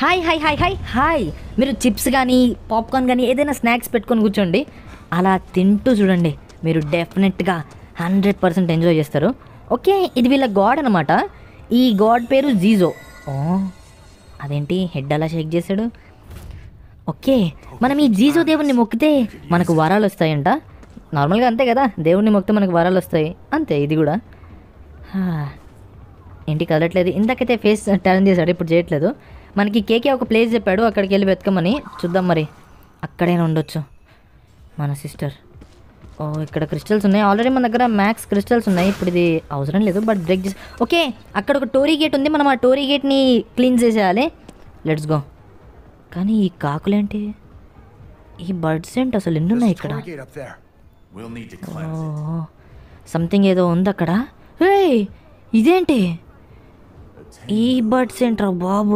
Hi hi hi hi hi మీరు chips కానీ popcorn కానీ ఏదైనా స్నాక్స్ పెట్టుకొని కూర్చోండి, అలా తింటూ చూడండి, మీరు డెఫినెట్గా 100% ఎంజాయ్ చేస్తారు. ఓకే, ఇది వీళ్ళ గాడ్ అనమాట. ఈ గాడ్ పేరు జీజో. ఓ అదేంటి హెడ్ అలా షేక్ చేశాడు. ఓకే, మనం ఈ జీజో దేవుణ్ణి మొక్కితే మనకు వరాలు వస్తాయంట. నార్మల్గా అంతే కదా, దేవుణ్ణి మొక్కితే మనకు వరాలు వస్తాయి, అంతే ఇది కూడా. ఏంటి కదలట్లేదు, ఇందాకైతే ఫేస్ టర్న్ చేశాడు, ఇప్పుడు చేయట్లేదు. మనకి కేకే ఒక ప్లేస్ చెప్పాడు, అక్కడికి వెళ్ళి వెతకమని. చూద్దాం మరి అక్కడైనా ఉండొచ్చు మన సిస్టర్. ఓ ఇక్కడ క్రిస్టల్స్ ఉన్నాయి, ఆల్రెడీ మన దగ్గర మ్యాక్స్ క్రిస్టల్స్ ఉన్నాయి. ఇప్పుడు ఇది అవసరం లేదు, బట్ బ్రేక్ చేసి. ఓకే, అక్కడ ఒక టోరీ గేట్ ఉంది, మనం ఆ టోరీ గేట్ని క్లీన్ చేసేయాలి. Let's go. కానీ ఈ కాకులేంటి, ఈ బర్డ్స్ ఏంటి, అసలు ఎన్ని ఉన్నాయి ఇక్కడ? ఓ సంథింగ్ ఏదో ఉంది అక్కడ. హే ఇదేంటి, ఈ బర్డ్స్ ఏంట్రా బాబు?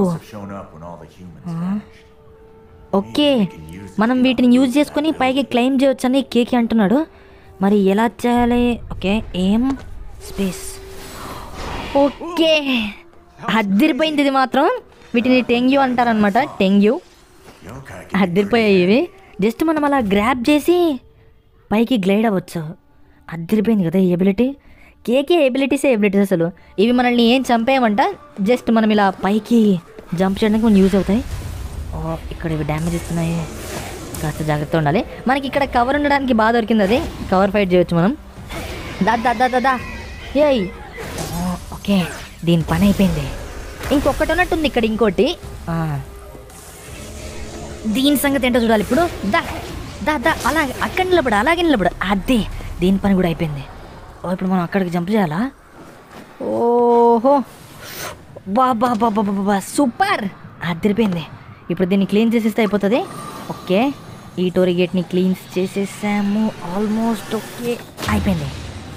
ఓకే, మనం వీటిని యూజ్ చేసుకొని పైకి క్లైమ్ చేయొచ్చని కేకి అంటున్నాడు. మరి ఎలా చేయాలి? ఓకే, ఏం స్పేస్. ఓకే అద్దరిపోయింది ఇది మాత్రం. వీటిని టెంగ్యూ అంటారనమాట, టెంగ్యూ. అద్దరిపోయాయి ఇవి. జస్ట్ మనం అలా గ్రాబ్ చేసి పైకి గ్లైడ్ అవ్వచ్చు. అద్దరిపోయింది కదా ఈ ఎబిలిటీ. కేకే ఎబిలిటీసే ఎబిలిటీస్ అసలు. ఇవి మనల్ని ఏం చంపేయమంట, జస్ట్ మనం ఇలా పైకి జంప్ చేయడానికి కొన్ని యూజ్ అవుతాయి. ఓ ఇక్కడ ఇవి డ్యామేజ్ ఇస్తున్నాయి, కాస్త జాగ్రత్త ఉండాలి. మనకి ఇక్కడ కవర్ ఉండడానికి బాగా దొరికింది, అది కవర్ ఫైట్ చేయొచ్చు మనం. దా ఏయ్. ఓకే దీని పని అయిపోయింది. ఇంకొకటి ఉన్నట్టుంది ఇక్కడ, ఇంకోటి. దీని సంగతి ఏంటో చూడాలి ఇప్పుడు. దా అలా అక్కడ నిలబడు, అలాగే నిలబడు. అదే దీని పని కూడా అయిపోయింది. ఓ ఇప్పుడు మనం అక్కడికి జంప్ చేయాలా? ఓహో బా సూపర్, అదిరిపోయింది. ఇప్పుడు దీన్ని క్లీన్ చేసేస్తే అయిపోతుంది. ఓకే ఈ టోరీ గేట్ని క్లీన్ చేసేసాము ఆల్మోస్ట్. ఓకే అయిపోయింది.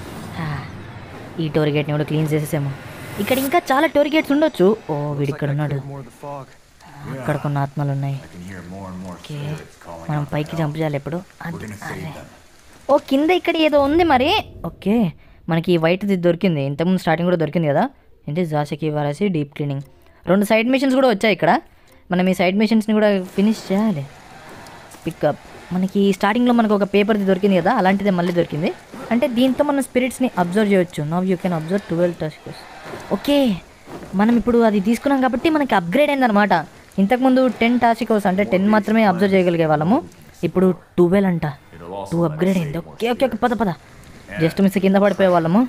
ఈ టోరీ గేట్ని కూడా క్లీన్ చేసేసాము. ఇక్కడ ఇంకా చాలా టోరీ గేట్స్ ఉండొచ్చు. ఓ వీడు ఇక్కడ ఉన్నాడు, అక్కడ కొన్ని ఆత్మలు ఉన్నాయి. ఓకే మనం పైకి జంప్ చేయాలి ఇప్పుడు. ఓ కింద ఇక్కడ ఏదో ఉంది మరి. ఓకే మనకి వైట్ది దొరికింది, ఇంతకుముందు స్టార్టింగ్ కూడా దొరికింది కదా. ఏంటి Zashiki Warashi deep cleaning. 2 side missions కూడా వచ్చాయి ఇక్కడ. మనం ఈ సైడ్ మిషన్స్ని కూడా ఫినిష్ చేయాలి. పికప్ మనకి స్టార్టింగ్లో మనకు ఒక పేపర్ది దొరికింది కదా, అలాంటిదే మళ్ళీ దొరికింది. అంటే దీంతో మనం స్పిరిట్స్ని అబ్జర్వ్ చేయొచ్చు. Now you can observe 12 tasks. Okay మనం ఇప్పుడు అది తీసుకున్నాం కాబట్టి మనకి అప్గ్రేడ్ అయిందనమాట. ఇంతకుముందు 10 టాస్క్స్ అంటే 10 మాత్రమే అబ్జర్వ్ చేయగలిగే వాళ్ళము, ఇప్పుడు 12 అంట. 2 అప్గ్రేడ్ అయింది. ఓకే ఓకే ఓకే పద జస్ట్ మిస్ కింద పడిపోయే వాళ్ళము.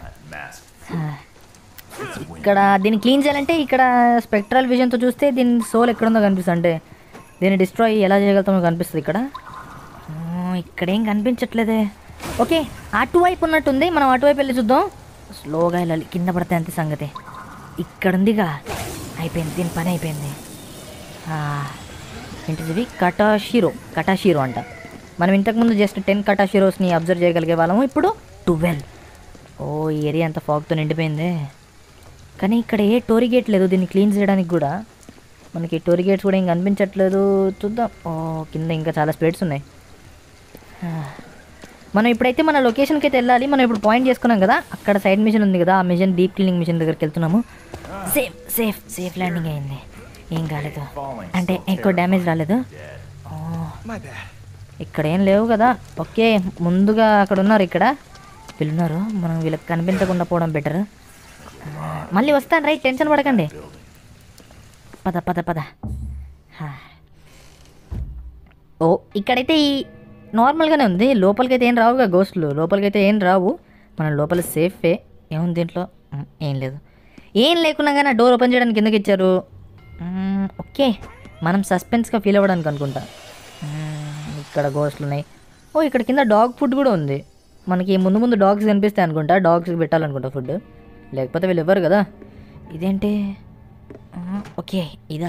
ఇక్కడ దీన్ని క్లీన్ చేయాలంటే ఇక్కడ స్పెక్ట్రల్ విజన్తో చూస్తే దీని సోల్ ఎక్కడుందో కనిపిస్తుంది, అంటే దీన్ని డిస్ట్రాయ్ ఎలా చేయగలుగుతామో కనిపిస్తుంది ఇక్కడ. ఇక్కడేం కనిపించట్లేదే. ఓకే అటువైపు ఉన్నట్టుంది, మనం అటువైపు వెళ్ళి చూద్దాం. స్లోగా వెళ్ళాలి, కింద పడితే అంతే సంగతి. ఇక్కడ ఉందిగా, అయిపోయింది దీని పని అయిపోయింది. ఏంటిది కటాషిరో అంట. మనం ఇంతకుముందు జస్ట్ 10 కటాషిరోస్ని అబ్జర్వ్ చేయగలిగే వాళ్ళము, ఇప్పుడు 12. ఓ ఈ ఏరియా అంతా ఫాగ్తో నిండిపోయింది. కానీ ఇక్కడ ఏ టోరీ గేట్ లేదు దీన్ని క్లీన్ చేయడానికి కూడా. మనకి టోరీ గేట్స్ కూడా ఏం కనిపించట్లేదు. చూద్దాం. ఓ కింద ఇంకా చాలా స్ప్రెడ్స్ ఉన్నాయి. మనం ఇప్పుడైతే మన లొకేషన్కి అయితే వెళ్ళాలి. మనం ఇప్పుడు పాయింట్ చేసుకున్నాం కదా, అక్కడ సైడ్ మిషన్ ఉంది కదా, ఆ మిషన్ డీప్ క్లీనింగ్ మిషన్ దగ్గరికి వెళ్తున్నాము. సేఫ్ ల్యాండింగ్ అయింది, ఏం కాలేదు, అంటే ఎక్కువ డ్యామేజ్ రాలేదు. ఇక్కడ ఏం లేవు కదా. ఓకే ముందుగా అక్కడ ఉన్నారు, ఇక్కడ వీళ్ళున్నారు, మనం వీళ్ళకి కనిపించకుండా పోవడం బెటర్. మళ్ళీ వస్తాను రైట్, టెన్షన్ పడకండి. పద. ఓ ఇక్కడైతే ఈ నార్మల్గానే ఉంది, లోపలికైతే ఏం రావుగా గోస్ట్లు, లోపలికైతే ఏం రావు. మన లోపల సేఫే. ఏముంది దీంట్లో? ఏం లేదు. ఏం లేకున్నా కానీ డోర్ ఓపెన్ చేయడానికి ఎందుకు ఇచ్చారు? ఓకే మనం సస్పెన్స్గా ఫీల్ అవ్వడానికి అనుకుంటా. ఇక్కడ గోస్ట్లు ఉన్నాయి. ఓ ఇక్కడ కింద డాగ్ ఫుడ్ కూడా ఉంది. మనకి ముందు డాగ్స్ కనిపిస్తాయి అనుకుంటా, డాగ్స్కి పెట్టాలనుకుంటా ఫుడ్, లేకపోతే వీళ్ళు ఇవ్వరు కదా. ఇదేంటి? ఓకే ఇదా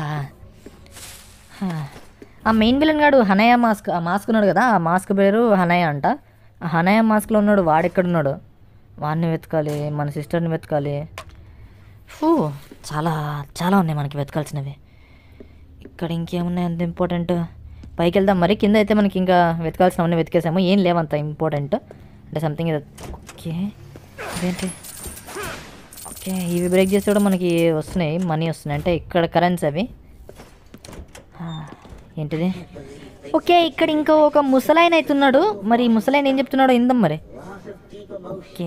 ఆ మెయిన్ విలన్ గాడు హనయ మాస్క్, ఆ మాస్క్ ఉన్నాడు కదా, ఆ మాస్క్ పేరు హనయ అంట. ఆ హనయ మాస్క్లో ఉన్నాడు, వాడెక్కడున్నాడు? వాడిని వెతకాలి, మన సిస్టర్ని వెతకాలి. చాలా ఉన్నాయి మనకి వెతకాల్సినవి. ఇక్కడ ఇంకేమున్నాయి అంత ఇంపార్టెంట్? పైకి వెళ్దాం మరి. కింద అయితే మనకి ఇంకా వెతకాల్సినవన్నీ వెతికేసాము, ఏం లేవంత ఇంపార్టెంట్ అంటే సంథింగ్. ఓకే ఇదేంటి? ఓకే ఇవి బ్రేక్ చేస్తే కూడా మనకి వస్తున్నాయి, మనీ వస్తున్నాయి, అంటే ఇక్కడ కరెన్సీ అవి. ఏంటిది? ఓకే, ఇక్కడ ఇంకో ఒక ముసలాయన అవుతున్నాడు. మరి ముసలాయన ఏం చెప్తున్నాడో ఇందాం మరి. ఓకే,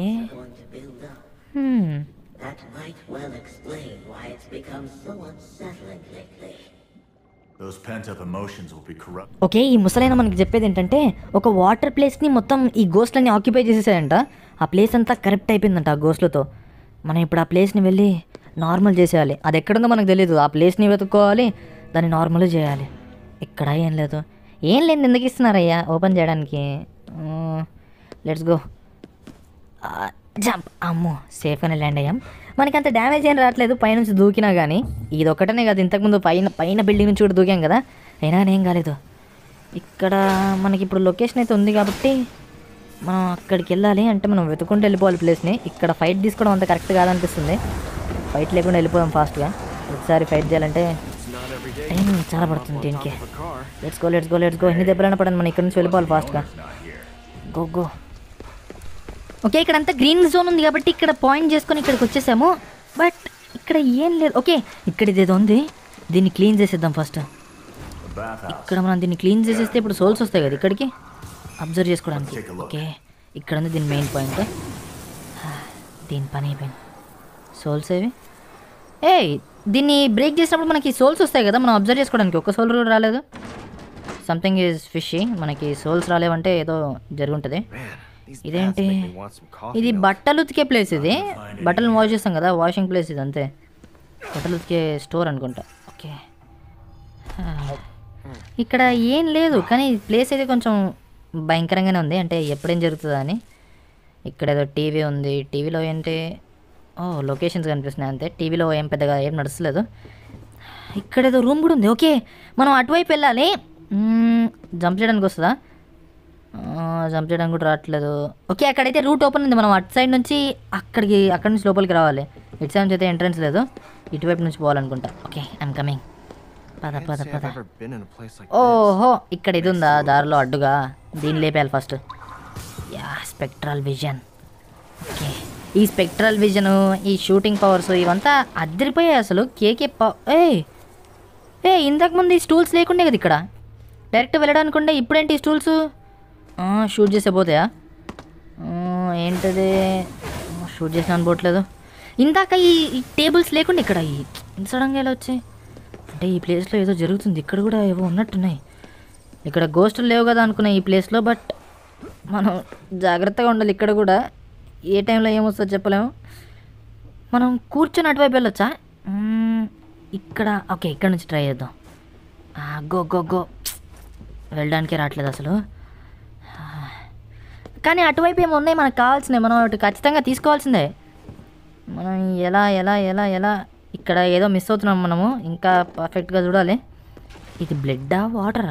ఓకే, ఈ ముసలైన మనకి చెప్పేది ఏంటంటే ఒక వాటర్ ప్లేస్ని మొత్తం ఈ గోస్ట్లన్నీ ఆక్యుపై చేసేసాయంట. ఆ ప్లేస్ అంతా కరెక్ట్ అయిపోయిందంట ఆ గోస్ట్లతో. మనం ఇప్పుడు ఆ ప్లేస్ని వెళ్ళి నార్మల్ చేసేయాలి. అది ఎక్కడుందో మనకు తెలియదు. ఆ ప్లేస్ని వెతుక్కోవాలి, దాన్ని నార్మల్ చేయాలి. ఇక్కడ ఏం లేదు ఎందుకు ఇస్తున్నారయ్యా ఓపెన్ చేయడానికి? Let's go, jump. అమ్మో, సేఫ్గానే ల్యాండ్ అయ్యాం. మనకి అంత డ్యామేజ్ ఏం రావట్లేదు పైనుంచి దూకినా కానీ. ఇది ఒకటనే కాదు, ఇంతకుముందు పైన బిల్డింగ్ నుంచి కూడా దూకాం కదా, అయినా ఏం కాలేదు. ఇక్కడ మనకి ఇప్పుడు లొకేషన్ అయితే ఉంది కాబట్టి మనం అక్కడికి వెళ్ళాలి. అంటే మనం వెతుకుంటూ వెళ్ళిపోవాలి ప్లేస్ని. ఇక్కడ ఫైట్ తీసుకోవడం అంత కరెక్ట్ కాదనిపిస్తుంది. ఫైట్ లేకుండా వెళ్ళిపోదాం ఫాస్ట్గా. ఒకసారి ఫైట్ చేయాలంటే టైం చాలా పడుతుంది దీనికి. Let's go. ఎన్ని దెబ్బలైనా పడండి, మనం ఇక్కడ నుంచి వెళ్ళిపోవాలి ఫాస్ట్గా. గో. ఓకే, ఇక్కడంతా గ్రీన్ జోన్ ఉంది కాబట్టి ఇక్కడ పాయింట్ చేసుకొని ఇక్కడికి వచ్చేసాము. బట్ ఇక్కడ ఏం లేదు. ఓకే, ఇక్కడ ఇదేదో ఉంది, దీన్ని క్లీన్ చేసేద్దాం ఫస్ట్. ఇక్కడ మనం దీన్ని క్లీన్ చేసేస్తే ఇప్పుడు సోల్స్ వస్తాయి కదా ఇక్కడికి అబ్జర్వ్ చేసుకోవడానికి. ఓకే, ఇక్కడ ఉంది దీని మెయిన్ పాయింట్. దీని పని అయిపోయింది. సోల్స్ ఏవి? దీన్ని బ్రేక్ చేసినప్పుడు మనకి సోల్స్ వస్తాయి కదా మనం అబ్జర్వ్ చేసుకోవడానికి. ఒక్క సోల్ కూడా రాలేదు. Something is fishy. మనకి సోల్స్ రాలేవంటే ఏదో జరుగుంటుంది. ఇదేంటి? ఇది బట్టలు ఉతికే ప్లేస్. ఇది బట్టలు వాష్ చేస్తాం కదా, వాషింగ్ ప్లేస్ ఇది. అంతే, బట్టలు ఉతికే స్టోర్ అనుకుంటా. ఓకే, ఇక్కడ ఏం లేదు కానీ ప్లేస్ అయితే కొంచెం భయంకరంగానే ఉంది. అంటే ఎప్పుడేం జరుగుతుందా అని. ఇక్కడ ఏదో టీవీ ఉంది. టీవీలో ఏంటి? లొకేషన్స్ కనిపిస్తున్నాయి అంతే. టీవీలో ఏం పెద్దగా ఏం నడుస్తలేదు. ఇక్కడ ఏదో రూమ్ కూడా ఉంది. ఓకే, మనం అటువైపు వెళ్ళాలి. జంప్ చేయడానికి వస్తుందా? జంప్ చేయడానికి కూడా రావట్లేదు. ఓకే, అక్కడైతే రూట్ ఓపెన్ ఉంది. మనం అటు సైడ్ నుంచి అక్కడి నుంచి లోపలికి రావాలి. ఇటు సైడ్ నుంచి అయితే ఎంట్రన్స్ లేదు, ఇటువైపు నుంచి పోవాలనుకుంటా. Okay, I'm coming. పద. ఓహో, ఇక్కడ ఇది ఉందా దారిలో అడ్డుగా? దీన్ని లేపేయాలి ఫస్ట్. Spectral vision. ఓకే, ఈ స్పెక్ట్రల్ విజను, ఈ షూటింగ్ పవర్స్ ఇవంతా అద్దరిపోయాయి అసలు. ఇంతకుముందు ఈ స్టూల్స్ లేకుండే కదా ఇక్కడ, డైరెక్ట్ వెళ్ళడానికి ఉండే. ఇప్పుడేంటి ఈ స్టూల్స్? షూట్ చేసే పోతాయా? ఏంటది? షూట్ చేసిన అనుకోవట్లేదు. ఇందాక ఈ టేబుల్స్ లేకుండా ఇక్కడ సడన్గా ఎలా వచ్చాయి? అంటే ఈ ప్లేస్లో ఏదో జరుగుతుంది. ఇక్కడ కూడా ఏవో ఉన్నట్టున్నాయి. ఇక్కడ గోస్టులు లేవు కదా అనుకున్నాయి ఈ ప్లేస్లో. బట్ మనం జాగ్రత్తగా ఉండాలి. ఇక్కడ కూడా ఏ టైంలో ఏమొస్తుందో చెప్పలేము. మనం కూర్చొని అటువైపు వెళ్ళొచ్చా? ఇక్కడ ఓకే, ఇక్కడ నుంచి ట్రై చేద్దాం. గో. వెళ్ళడానికే రావట్లేదు అసలు. కానీ అటువైపు ఏమో ఉన్నాయి మనకు కావాల్సినవి. మనం అటు ఖచ్చితంగా తీసుకోవాల్సిందే. మనం ఎలా ఇక్కడ ఏదో మిస్ అవుతున్నాం మనము. ఇంకా పర్ఫెక్ట్గా చూడాలి. ఇది బ్లడ్డా వాటరా?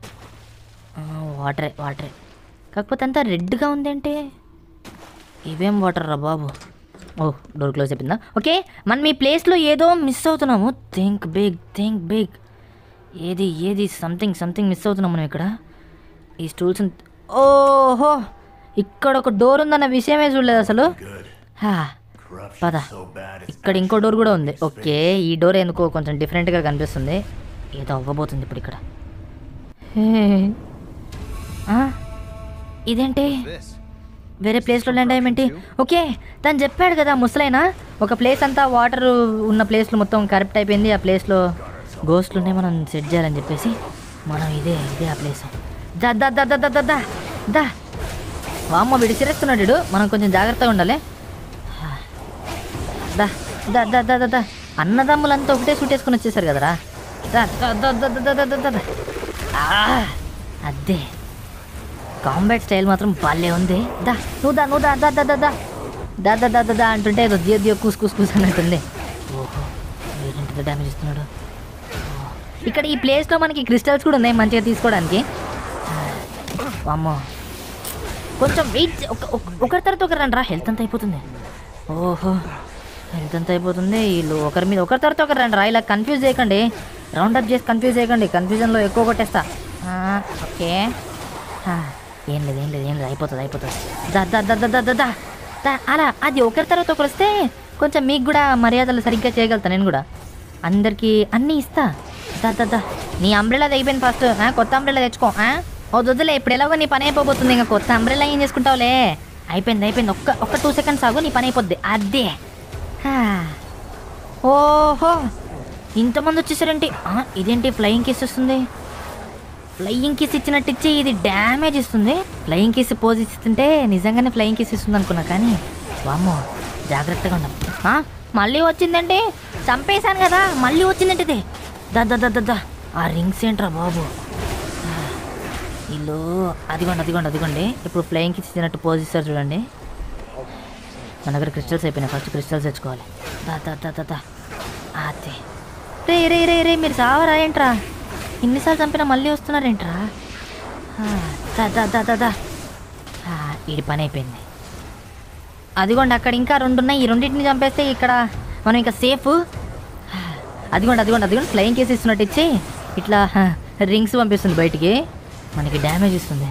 వాటరే. కాకపోతే అంతా రెడ్గా ఉంది. అంటే ఇవేం వాటర్ రా బాబు. డోర్ క్లోజ్ అయిపోయిందా? ఓకే, మనం ఈ ప్లేస్లో ఏదో మిస్ అవుతున్నాము. Think big. ఏది సంథింగ్ మిస్ అవుతున్నాం మనం ఇక్కడ. ఈ స్టూల్స్. ఓహో, ఇక్కడ ఒక డోర్ ఉందన్న విషయమే చూడలేదు అసలు. పద, ఇక్కడ ఇంకో డోర్ కూడా ఉంది. ఓకే, ఈ డోర్ ఎందుకో కొంచెం డిఫరెంట్గా కనిపిస్తుంది. ఏదో అవ్వబోతుంది ఇప్పుడు ఇక్కడ. ఇదేంటి? వేరే ప్లేస్లో ల్యాండ్ అయ్యేంటి? ఓకే, తను చెప్పాడు కదా ముసలైనా, ఒక ప్లేస్ అంతా వాటర్ ఉన్న ప్లేస్లో మొత్తం కరెక్ట్ అయిపోయింది. ఆ ప్లేస్లో గోస్ట్లు ఉన్నాయి, మనం సెట్ చేయాలని చెప్పేసి మనం ఇదే ఆ ప్లేస్. దా వామ్మ విడిచిరేస్తున్నాడు. మనం కొంచెం జాగ్రత్తగా ఉండాలి. దా అన్నదమ్ములంతా ఒకటే సూట్ వేసుకొని వచ్చేసారు కదరా. అదే కాంబాట్ స్టైల్ మాత్రం భలే ఉంది. నువ్వు దా అంటుంటే ఏదో దియో కూస్ అన్నట్టుంది. ఓహో, ఏంటంటే డ్యామేజ్ ఇస్తున్నాడు. ఇక్కడ ఈ ప్లేస్లో మనకి క్రిస్టల్స్ కూడా ఉన్నాయి మంచిగా తీసుకోవడానికి. అమ్మో, కొంచెం వెయిట్. ఒకరి తర్వాత ఒకరు రండి రా. హెల్త్ అంతా అయిపోతుంది. ఓహో, హెల్త్ అంతా అయిపోతుంది. వీళ్ళు ఒకరి తర్వాత ఒకరు రండి రా. ఇలా కన్ఫ్యూజ్ చేయకండి, రౌండప్ చేసి కన్ఫ్యూజ్ చేయకండి. కన్ఫ్యూజన్లో ఎక్కువ కొట్టేస్తా. ఓకే, ఏం లేదు అయిపోతుంది. అలా అది ఒకరి తర్వాత ఒకరు వస్తే కొంచెం మీకు కూడా మర్యాదలు సరిగ్గా చేయగలుగుతా. నేను కూడా అందరికీ అన్నీ ఇస్తా. దా నీ అంబ్రెలా తెగిపోయింది ఫస్ట్. కొత్త అంబ్రెలా తెచ్చుకో. వద్దులే, ఇప్పుడు ఎలాగో నీ పని అయిపోతుంది. ఇంకా కొత్త అంబ్రెలా ఏం చేసుకుంటావులే. అయిపోయింది. ఒక్క 2 seconds ఆగు, నీ పని అయిపోద్ది. అదే. ఓహో, ఇంతమంది వచ్చేసారేంటి? ఇదేంటి ఫ్లయింగ్ కిస్ వస్తుంది? ఫ్లయింగ్ కిస్ ఇచ్చినట్టు ఇచ్చి ఇది డ్యామేజ్ ఇస్తుంది. ఫ్లయింగ్ కిస్ పోజ్ ఇస్తుంటే నిజంగానే ఫ్లయింగ్ కిస్ ఇస్తుంది అనుకున్నా, కానీ వామ్మో జాగ్రత్తగా ఉన్నాం. మళ్ళీ వచ్చిందంటే చంపేశాను కదా, మళ్ళీ వచ్చిందంటే ఇది. దా ఆ రింగ్స్ ఏంట్రా బాబు. ఇల్లు అదిగోండి. ఇప్పుడు ఫ్లయింగ్ కిస్ ఇచ్చినట్టు పోజ్ ఇస్తారు చూడండి. మన దగ్గర క్రిస్టల్స్ అయిపోయినాయి, ఫస్ట్ క్రిస్టల్స్ తెచ్చుకోవాలి. దా అదే. రే మీరు సావరా ఏంట్రా? ఇన్నిసార్లు చంపినా మళ్ళీ వస్తున్నారేంట్రా? దా వీడి పని అయిపోయింది. అదిగోండి అక్కడ ఇంకా 2 ఉన్నాయి. ఈ 2టిని చంపేస్తే ఇక్కడ మనం ఇంకా సేఫ్. అదిగోండి ఫ్లయింగ్ కేసు ఇస్తున్నట్టు ఇచ్చి ఇట్లా రింగ్స్ పంపిస్తుంది బయటికి, మనకి డ్యామేజ్ ఇస్తుంది.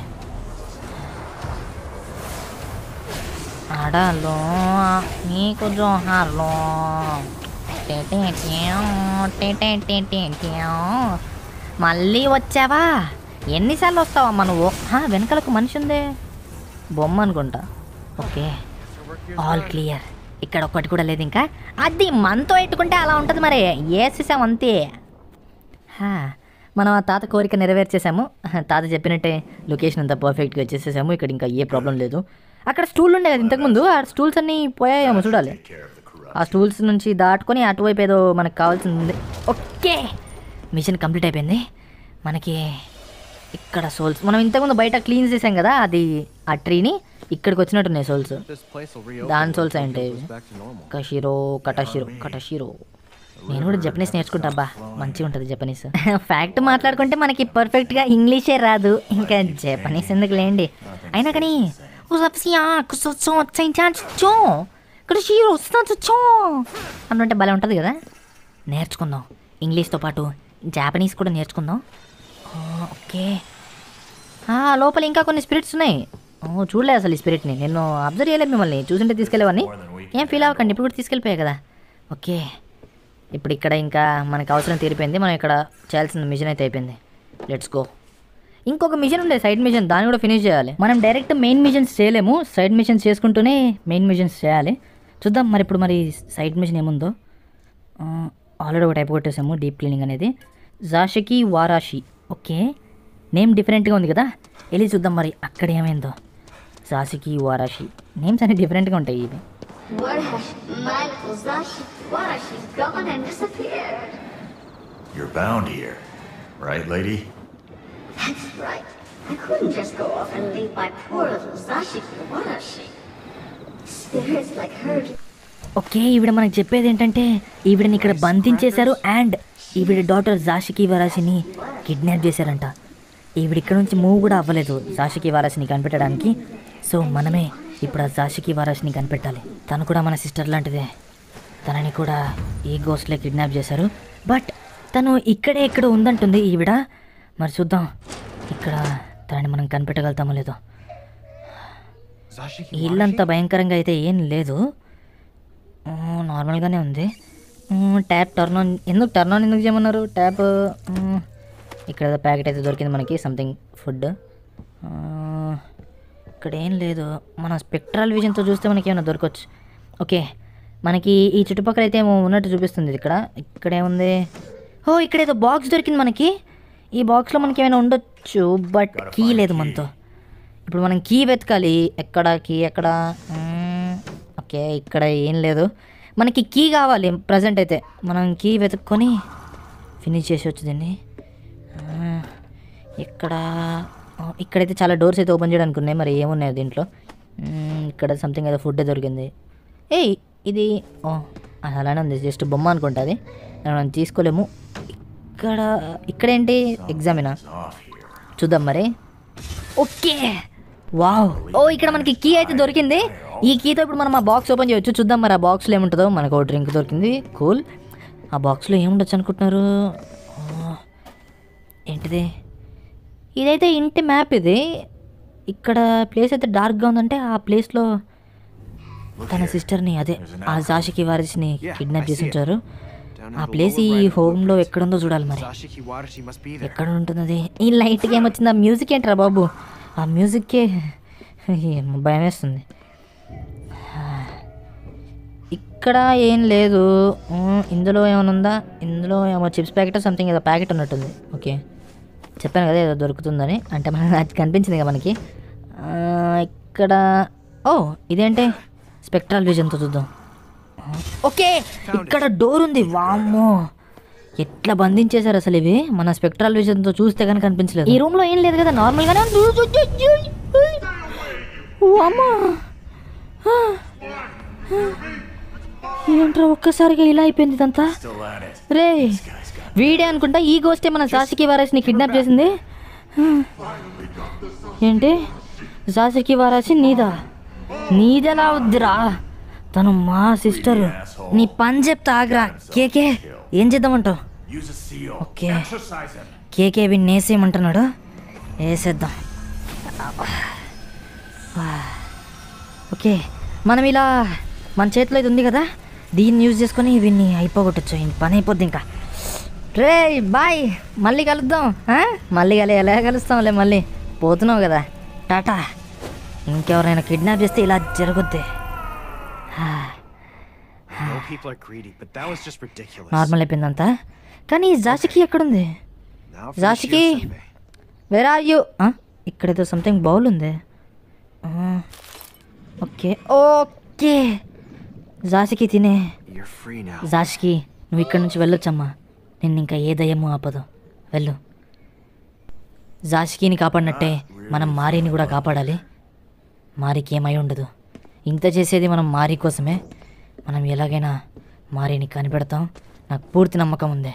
ఆడాలో నీకు జోహార్లో. మళ్ళీ వచ్చావా? ఎన్నిసార్లు వస్తావమ్మా నువ్వు? వెనకాలకు మనిషి ఉందే, బొమ్మ అనుకుంటా. Okay, all clear. ఇక్కడ ఒక్కటి కూడా లేదు ఇంకా. అది మనతో ఎట్టుకుంటే అలా ఉంటుంది మరి. వేసేసాం అంతే. మనం ఆ తాత కోరిక నెరవేర్చేసాము. తాత చెప్పినట్టే లొకేషన్ అంతా పర్ఫెక్ట్గా వచ్చేసేసాము. ఇక్కడ ఇంకా ఏ ప్రాబ్లం లేదు. అక్కడ స్టూల్ ఉండే కదా ఇంతకుముందు, ఆ స్టూల్స్ అన్నీ పోయాయేమో చూడాలి. ఆ స్టూల్స్ నుంచి దాటుకొని అటువైపు ఏదో మనకు కావాల్సింది. ఓకే, మిషన్ కంప్లీట్ అయిపోయింది. మనకి ఇక్కడ సోల్స్ మనం ఇంతకుముందు బయట క్లీన్ చేసాం కదా, అది ఆ ట్రీని ఇక్కడికి వచ్చినట్టున్నాయి సోల్స్. దాని సోల్స్ అంటే కటాషిరో. నేను కూడా జపనీస్ నేర్చుకుంటా. మంచిగా ఉంటుంది జపనీస్. ఫ్యాక్ట్ మాట్లాడుకుంటే మనకి పర్ఫెక్ట్గా ఇంగ్లీషే రాదు, ఇంకా జపనీస్ ఎందుకు లేండి. అయినా కానీ అన్నంటే భలే ఉంటుంది కదా. నేర్చుకుందాం, ఇంగ్లీష్తో పాటు జాపనీస్ కూడా నేర్చుకుందాం. ఓకే, లోపల ఇంకా కొన్ని స్పిరిట్స్ ఉన్నాయి. చూడలేదు అసలు ఈ స్పిరిట్ని, నేను అబ్జర్వ్ చేయలేదు. మిమ్మల్ని చూసింటే తీసుకెళ్ళేవాడిని. ఏం ఫీల్ అవ్వకండి, ఇప్పుడు కూడా తీసుకెళ్ళిపోయాయి కదా. ఓకే, ఇప్పుడు ఇక్కడ ఇంకా మనకు అవసరం తీరిపోయింది. మనం ఇక్కడ చేయాల్సిన మిషన్ అయితే అయిపోయింది. Let's go. ఇంకొక మిషన్ ఉండే సైడ్ మిషన్, దాన్ని కూడా ఫినిష్ చేయాలి. మనం డైరెక్ట్ మెయిన్ మిషన్స్ చేయలేము, సైడ్ మిషన్స్ చేసుకుంటూనే మెయిన్ మిషన్స్ చేయాలి. చూద్దాం మరి ఇప్పుడు మరి సైడ్ మిషన్ ఏముందో. ఆల్రెడీ ఒకటి అయిపోగొట్టేసాము, డీప్ క్లీనింగ్ అనేది. జాషికి వారాషి. ఓకే, నేమ్ డిఫరెంట్గా ఉంది కదా, వెళ్ళి చూద్దాం మరి అక్కడ ఏమైందో. జాషికి వారాషి నేమ్స్ అన్ని డిఫరెంట్గా ఉంటాయి ఇవి. You're bound here, right, lady? That's right. I couldn't just go off and leave my poor little Zashiki Warashi. Spirits like her. Okay, ఈవిడ మనకు చెప్పేది ఏంటంటే ఈవిడని ఇక్కడ బంధించేశారు అండ్ ఈవిడ డాటర్ జాషికి వారాషిని కిడ్నాప్ చేశారంట. ఈవిడ ఇక్కడ నుంచి మూవ్ కూడా అవ్వలేదు జాషికి వారాషిని కనిపెట్టడానికి. సో మనమే ఇప్పుడు ఆ జాషికి వారాషిని కనిపెట్టాలి. తను కూడా మన సిస్టర్ లాంటిదే. తనని కూడా ఈ గోస్ట్లే కిడ్నాప్ చేశారు. బట్ తను ఇక్కడే ఎక్కడ ఉందంటుంది ఈవిడ. మరి చూద్దాం ఇక్కడ తనని మనం కనిపెట్టగలుగుతామో లేదో. ఇల్లంతా భయంకరంగా అయితే ఏం లేదు, నార్మల్గానే ఉంది. ట్యాప్ టర్న్ ఆన్ ఎందుకు చేయమన్నారు? ట్యాప్ ఇక్కడ ఏదో ప్యాకెట్ అయితే దొరికింది మనకి, సంథింగ్ ఫుడ్. ఇక్కడ ఏం లేదు, మన స్పెక్ట్రల్ విజన్తో చూస్తే మనకి ఏమైనా దొరకవచ్చు. ఓకే, మనకి ఈ చుట్టుపక్కల అయితే ఏమో ఉన్నట్టు చూపిస్తుంది. ఇక్కడేముంది? ఇక్కడ ఏదో బాక్స్ దొరికింది మనకి. ఈ బాక్స్లో మనకి ఏమైనా ఉండొచ్చు, బట్ కీ లేదు మనతో. ఇప్పుడు మనం కీ వెతకాలి. కీ ఎక్కడ? ఓకే, ఇక్కడ ఏం లేదు. మనకి కీ కావాలి ప్రజెంట్ అయితే. మనం కీ వెతుక్కొని ఫినిష్ చేసేవచ్చు దీన్ని. ఇక్కడైతే చాలా డోర్స్ అయితే ఓపెన్ చేయడానికి ఉన్నాయి, మరి ఏమున్నాయి దీంట్లో? ఇక్కడ సంథింగ్ ఏదో ఫుడ్ దొరికింది. ఇది అది అలానే ఉంది, జస్ట్ బొమ్మ అనుకుంటా. అది మనం తీసుకోలేము. ఇక్కడేంటి? ఎగ్జామినా చూద్దాం మరి. Okay, wow. ఇక్కడ మనకి కీ అయితే దొరికింది. ఈ కీతో ఇప్పుడు మనం ఆ బాక్స్ ఓపెన్ చేయొచ్చు. చూద్దాం మరి ఆ బాక్స్లో ఏముంటుందో. మనకు ఒక డ్రింక్ దొరికింది, కూల్. ఆ బాక్స్లో ఏముండొచ్చు అనుకుంటున్నారు? ఏంటిది? ఇదైతే ఇంటి మ్యాప్. ఇది ఇక్కడ ప్లేస్ అయితే డార్క్గా ఉందంటే ఆ ప్లేస్లో తన సిస్టర్ని, అదే ఆ జాషికి వారిసిని కిడ్నాప్ చేసి ఉంచారు. ఆ ప్లేస్ ఈ హోమ్లో ఎక్కడుందో చూడాలి మరి. ఎక్కడ ఉంటుంది? ఈ లైట్కి ఏమొచ్చింది? ఆ మ్యూజిక్ ఏంట్రా బాబు? ఆ మ్యూజిక్కే భయం వేస్తుంది. ఇక్కడ ఏం లేదు. ఇందులో ఏమైనా ఉందా? ఇందులో ఏమో చిప్స్ ప్యాకెట్ సంథింగ్ ఏదో ప్యాకెట్ ఉన్నట్టుంది. ఓకే, చెప్పాను కదా ఏదో దొరుకుతుందని. అంటే మనకి అది కనిపించింది కదా మనకి. ఇక్కడ ఇదేంటి? స్పెక్ట్రల్ విజన్తో చూద్దాం. ఓకే, ఇక్కడ డోర్ ఉంది. వామ్మో, ఎట్లా బంధించేశారు అసలు ఇవి. మన స్పెక్ట్రల్ విజన్తో చూస్తే కానీ కనిపించలేదు. ఈ రూమ్లో ఏం లేదు కదా, నార్మల్గానే. వామ్మో, ఏంట్రా ఒక్కసారిగా ఇలా అయిపోయింది ఇదంతా. రే, వీడే అనుకుంటా ఈ గోస్టే మన సాషికి వారాసిని కిడ్నాప్ చేసింది. ఏంటి? సాషికి వారాసి నీదెలా వద్దురా? తను మా సిస్టర్. నీ పని చెప్తా ఆగ్రా. కేకే ఏం చేద్దామంటావు? ఓకే, కేకే వీడిని వేసేయమంటున్నాడు. వేసేద్దాం. ఓకే, మనం ఇలా మన చేతిలో ఇది ఉంది కదా, దీన్ని యూజ్ చేసుకొని వీడిని అయిపోగొట్టచ్చు. పని అయిపోద్ది ఇంకా. రే బాయ్, మళ్ళీ కలుద్దాం. మళ్ళీ ఎలా కలుస్తాంలే, మళ్ళీ పోతున్నావు కదా, టాటా. ఇంకెవరైనా కిడ్నాప్ చేస్తే ఇలా జరుగుద్ది. నార్మల్ అయిపోయిందంతా. కానీ జాషికి ఎక్కడుంది? Zashiki, where are you? ఇక్కడేదో సంథింగ్ బౌల్ ఉంది. ఓకే ఓకే, జాషికి తినే. జాషికి, నువ్వు ఇక్కడ నుంచి వెళ్ళొచ్చమ్మా. నిన్ను ఇంకా ఏ దయ్యమో ఆపదు. వెళ్ళు. జాషికిని కాపాడినట్టే మనం మారీని కూడా కాపాడాలి. మారికి ఏమై ఉండదు. ఇంత చేసేది మనం మారీ కోసమే. మనం ఎలాగైనా మారీని కనిపెడతాం. నాకు పూర్తి నమ్మకం ఉంది.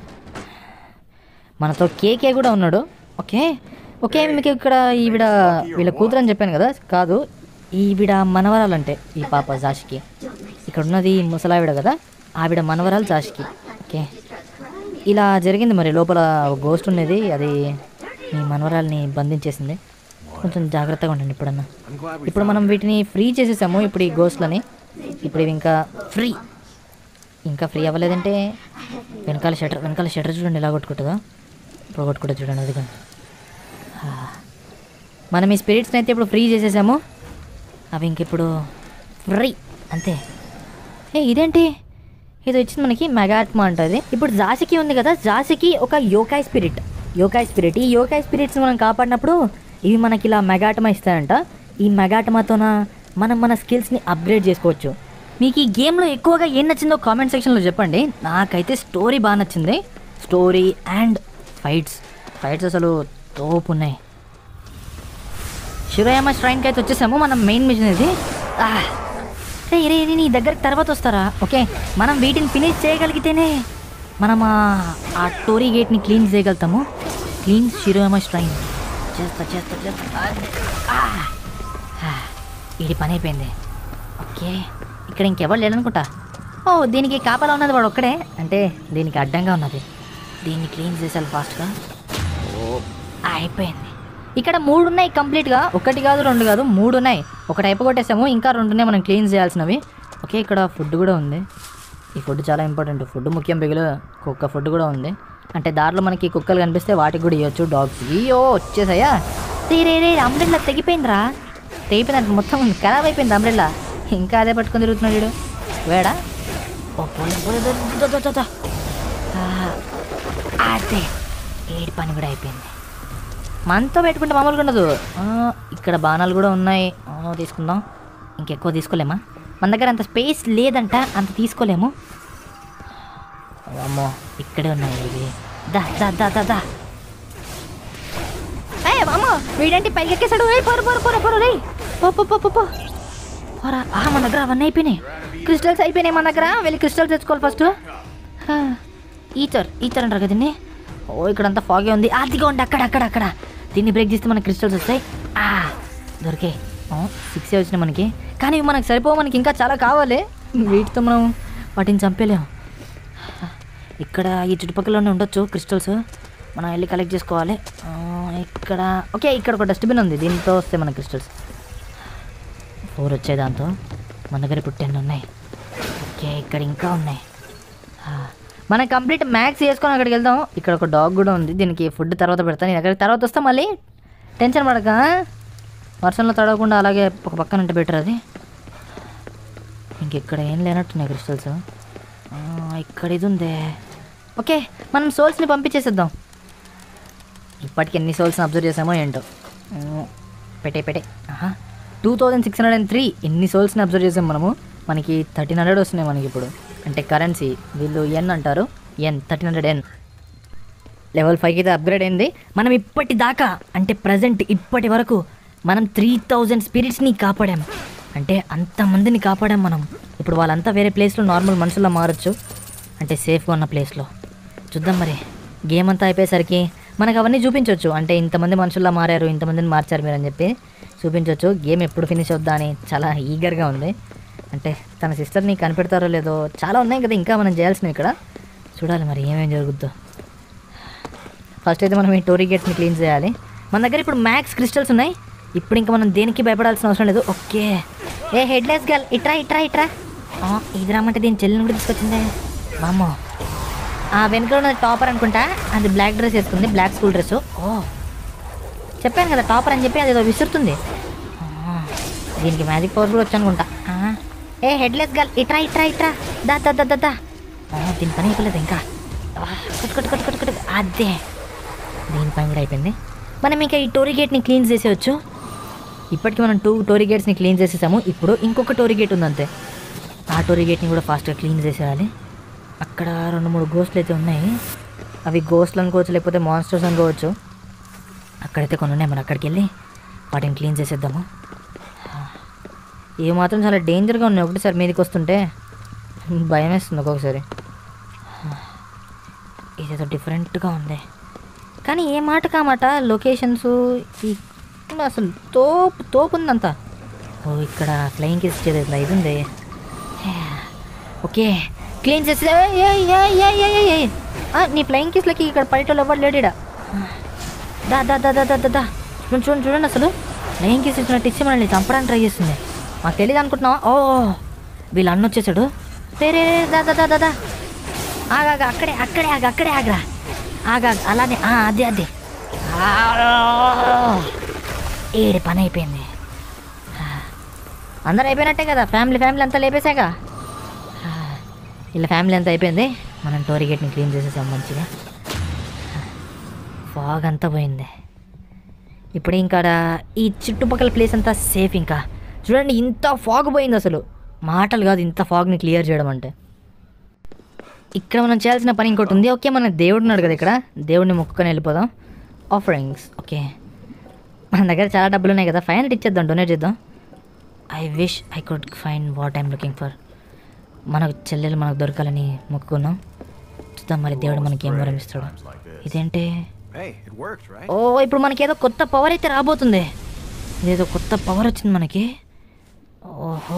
మనతో కేకే కూడా ఉన్నాడు. ఓకే ఓకే, మీకు ఇక్కడ వీళ్ళ కూతురు అని చెప్పాను కదా, కాదు, ఈవిడ మనవరాలంటే ఈ పాప జాషికి. ఇక్కడ ఉన్నది ముసలావిడ కదా, ఆవిడ మనవరాలు జాషికి. ఓకే, ఇలా జరిగింది మరి. లోపల గోస్ట్ ఉన్నది, అది మీ మనవరాల్ని బంధించేసింది. కొంచెం జాగ్రత్తగా ఉండండి ఇప్పుడన్నా. ఇప్పుడు మనం వీటిని ఫ్రీ చేసేసాము, ఇప్పుడు ఈ గోస్ట్లని. ఇప్పుడు ఇవి ఇంకా ఫ్రీ అవ్వలేదంటే వెనకాల షటర్ చూడండి ఎలా కొట్టుకుంటుందో. ఇప్పుడు కొట్టుకుంటుంది చూడండి, అది కానీ. మనం ఈ స్పిరిట్స్ని అయితే ఇప్పుడు ఫ్రీ చేసేసాము. అవి ఇంకెప్పుడు ఫ్రీ అంతే. ఇదేంటి ఇది వచ్చింది మనకి? మెగాట్మా అంటుంది. ఇప్పుడు జాషికి ఉంది కదా, జాషికి ఒక యోకాయ్ స్పిరిట్. ఈ యోకాయ్ స్పిరిట్స్ని మనం కాపాడినప్పుడు ఇవి మనకి ఇలా మెగాటమా ఇస్తాయంట. ఈ మెగాటమాతోన మనం మన స్కిల్స్ని అప్గ్రేడ్ చేసుకోవచ్చు. మీకు ఈ గేమ్లో ఎక్కువగా ఏం నచ్చిందో కామెంట్ సెక్షన్లో చెప్పండి. నాకైతే స్టోరీ బాగా నచ్చింది. స్టోరీ అండ్ ఫైట్స్ అసలు తోపు ఉన్నాయి. శిరోయామా ష్రైన్కి అయితే వచ్చేసాము. మనం మెయిన్ మిషన్ ఇది. రే నీ దగ్గరికి తర్వాత వస్తారా? ఓకే, మనం వీటిని ఫినిష్ చేయగలిగితేనే మనం ఆ టోరీ గేట్ని క్లీన్ చేయగలుగుతాము. క్లీన్ శిరోయామా ష్రైన్ చేస్తా. ఇది పని అయిపోయింది. ఓకే, ఇక్కడ ఇంకెవరు లేదనుకుంటా. దీనికి కాపలా ఉన్నది వాడు ఒక్కడే, అంటే దీనికి అడ్డంగా ఉన్నది. దీన్ని క్లీన్ చేసాలి ఫాస్ట్గా. అయిపోయింది. ఇక్కడ 3 ఉన్నాయి కంప్లీట్గా. 1 కాదు 2 కాదు 3 ఉన్నాయి. ఒకటి అయిపోగొట్టేసాము, ఇంకా 2 ఉన్నాయి మనం క్లీన్ చేయాల్సినవి. ఓకే, ఇక్కడ ఫుడ్ కూడా ఉంది. ఈ ఫుడ్ చాలా ఇంపార్టెంట్. ఫుడ్ ముఖ్యం. బిగులు కుక్క ఫుడ్ కూడా ఉంది. అంటే దారిలో మనకి కుక్కలు కనిపిస్తే వాటికి కూడా ఇవ్వచ్చు, డాగ్స్. అయ్యో వచ్చేసాయా? రే అంబ్రెల్లా తెగిపోయిందిరా. తెగిపోయింది, మొత్తం ఖరాబ్ అయిపోయింది అంబ్రెల్లా. ఇంకా అదే పట్టుకొని తిరుగుతున్నాడు వీడు. వేడా అదే ఏడు పని కూడా అయిపోయింది. మనతో పెట్టుకుంటే మామూలుగా ఉండదు. ఇక్కడ బాణాలు కూడా ఉన్నాయి, తీసుకుందాం. ఇంకెక్కువ తీసుకోలేమా? మన దగ్గర అంత స్పేస్ లేదంట, అంత తీసుకోలేము. అమ్మో, ఇక్కడే ఉన్నాయి ఇవి. దా అమ్మో, వీడంటే పైకి ఎక్కేసాడు. పొర రే పోరా. మన దగ్గర అవన్నీ అయిపోయినాయి. క్రిస్టల్స్ అయిపోయినాయి మన దగ్గర. వెళ్ళి క్రిస్టల్స్ తెచ్చుకోవాలి ఫస్ట్. ఈచర్ అంటారు కదా దీన్ని. ఇక్కడంతా ఫాగే ఉంది. అదిగా ఉండి అక్కడ దీన్ని బ్రేక్ చేస్తే మనకి క్రిస్టల్స్ వస్తాయి. దొరికాయి. 6 వచ్చినాయి మనకి. కానీ మనకు సరిపోవు, మనకి ఇంకా చాలా కావాలి. వీటితో మనం వాటిని చంపేలేము. ఇక్కడ ఈ చుట్టుపక్కలనే ఉండొచ్చు క్రిస్టల్స్, మనం వెళ్ళి కలెక్ట్ చేసుకోవాలి. ఇక్కడ ఓకే, ఇక్కడ ఒక డస్ట్బిన్ ఉంది, దీంతో వస్తాయి మన క్రిస్టల్స్. 4 వచ్చాయి దాంతో. మన దగ్గర ఇప్పుడు 10 ఉన్నాయి. ఓకే, ఇక్కడ ఇంకా ఉన్నాయి. మనం కంప్లీట్ మ్యాక్స్ చేసుకొని అక్కడికి వెళ్దాం. ఇక్కడ ఒక డాగ్ కూడా ఉంది, దీనికి ఫుడ్ తర్వాత పెడతాను. నేను అక్కడికి తర్వాత వస్తా, మళ్ళీ టెన్షన్ పడక. వర్షంలో తడవకుండా అలాగే ఒక పక్కన ఉంటే బెటర్ అది. ఇంకెక్కడ ఏం లేనట్టున్నాయి క్రిస్టల్స్. ఇక్కడ ఇది ఉందే. ఓకే, మనం సోల్స్ని పంపించేసేద్దాం. ఇప్పటికి ఎన్ని సోల్స్ని అబ్జర్వ్ చేసామో ఏంటో. పెట్టే 2603 ఎన్ని సోల్స్ని అబ్జర్వ్ చేసాం మనము. మనకి 1300 వస్తున్నాయి మనకి ఇప్పుడు. అంటే కరెన్సీ వీళ్ళు ఎన్ అంటారు, ఎన్ 1300 లెవెల్ 5కి అయితే అప్గ్రేడ్ అయింది. మనం ఇప్పటిదాకా అంటే ప్రజెంట్ ఇప్పటి వరకు మనం 3000 స్పిరిట్స్ని కాపాడాము. అంటే అంతమందిని కాపాడాం మనం. ఇప్పుడు వాళ్ళంతా వేరే ప్లేస్లో నార్మల్ మనుషుల్లో మారచ్చు, అంటే సేఫ్గా ఉన్న ప్లేస్లో. చూద్దాం మరి గేమ్ అంతా అయిపోయేసరికి మనకు అవన్నీ చూపించవచ్చు. అంటే ఇంతమంది మనుషుల్లో మారారు, ఇంతమందిని మార్చారు మీరు అని చెప్పి చూపించవచ్చు. గేమ్ ఎప్పుడు ఫినిష్ అవుద్దా అని చాలా ఈగర్గా ఉంది. అంటే తన సిస్టర్ని కనిపెడతారో లేదో, చాలా ఉన్నాయి కదా ఇంకా మనం చేయాల్సినవి ఇక్కడ. చూడాలి మరి ఏమేమి జరుగుద్దో. ఫస్ట్ అయితే మనం ఈ టోరీ గేట్స్ని క్లీన్ చేయాలి. మన దగ్గర ఇప్పుడు మ్యాక్స్ క్రిస్టల్స్ ఉన్నాయి. ఇప్పుడు ఇంకా మనం దేనికి భయపడాల్సిన అవసరం లేదు. ఓకే, ఏ హెడ్లెస్ గర్ల్ ఇట్రా. ఇది రామంటే దీని చెల్లిని కూడా తీసుకొచ్చిందే మామో. వెనుక ఉన్న టాపర్ అనుకుంటా, అది బ్లాక్ డ్రెస్ వేసుకుంది, బ్లాక్ స్కూల్ డ్రెస్. చెప్పాను కదా టాపర్ అని చెప్పి, అది ఏదో విసురుతుంది. దీనికి మ్యాజిక్ పవర్ కూడా వచ్చనుకుంటా. ఏ హెడ్లెస్ గర్ల్ ఇట్రా దా. దీని పని అయిపోలేదు ఇంకా. కొట్టు అదే దీని పని కూడా అయిపోయింది. మనం ఇంకా ఈ టోరీ గేట్ని క్లీన్ చేసేయచ్చు. ఇప్పటికి మనం 2 టోరీ గేట్స్ని క్లీన్ చేసేసాము. ఇప్పుడు ఇంకొక టోరీ గేట్ ఉంది అంతే. ఆ టోరీ గేట్ని కూడా ఫాస్ట్గా క్లీన్ చేసేయాలి. అక్కడ 2-3 గోస్ట్లు అయితే ఉన్నాయి. అవి గోస్ట్లు అనుకోవచ్చు, లేకపోతే మాన్స్టర్స్ అనుకోవచ్చు. అక్కడైతే కొన్ని ఉన్నాయి, మనం అక్కడికి వెళ్ళి వాటిని క్లీన్ చేసేద్దాము. ఇవి మాత్రం చాలా డేంజర్గా ఉన్నాయి. ఒకటిసారి మీదకి వస్తుంటే భయం వేస్తుంది ఒక్కొక్కసారి. ఇదేదో డిఫరెంట్గా ఉంది, కానీ ఏ మాట కామాట లొకేషన్స్ అసలు తోపు ఉందంతా. ఇక్కడ ఫ్లయింగ్ కిస్ ఇచ్చేది ఇది ఉంది. ఓకే, క్లీన్ చేసి నీ ఫ్లయింగ్ కిస్లకి ఇక్కడ పడేటోళ్ళు ఎవరు లేడీడా. దా చూడండి అసలు ఫ్లయింగ్ కిస్ ఇచ్చినట్టు ఇచ్చి మనల్ని చంపడానికి ట్రై చేస్తుంది. మాకు తెలియదు అనుకుంటున్నావా? వీళ్ళు అన్న వచ్చేసాడు. దా అక్కడే ఆగరా. అలానే అదే ఏడు పని అయిపోయింది. అందరూ అయిపోయినట్టే కదా, ఫ్యామిలీ అంతా లేపేశాక. ఇలా ఫ్యామిలీ అంతా అయిపోయింది. మనం టోరీ గేట్ని క్లీన్ చేసేసాం మంచిగా. ఫాగ్ అంతా పోయింది. ఇప్పుడు ఇంకా ఈ చుట్టుపక్కల ప్లేస్ అంతా సేఫ్. ఇంకా చూడండి ఇంత ఫాగ్ పోయింది, అసలు మాటలు కాదు ఇంత ఫాగ్ని క్లియర్ చేయడం అంటే. ఇక్కడ మనం చేయాల్సిన పని ఇంకోటి ఉంది. ఓకే, మన దేవుడు ఉన్నాడు కదా ఇక్కడ, దేవుడిని మొక్కుకొని వెళ్ళిపోదాం. ఆఫరింగ్స్. ఓకే, మన దగ్గర చాలా డబ్బులు ఉన్నాయి కదా, 500 ఇచ్చేద్దాం, డొనేట్ చేద్దాం. I wish I could find what I'm looking for. మనకు చెల్లెలు మనకు దొరకాలని మొక్కుకున్నాం. చూద్దాం మరి దేవుడు మనకి ఏం వరం ఇస్తాడు. ఇదేంటి? ఇప్పుడు మనకి ఏదో కొత్త పవర్ అయితే రాబోతుంది. ఇదేదో కొత్త పవర్ వచ్చింది మనకి. ఓహో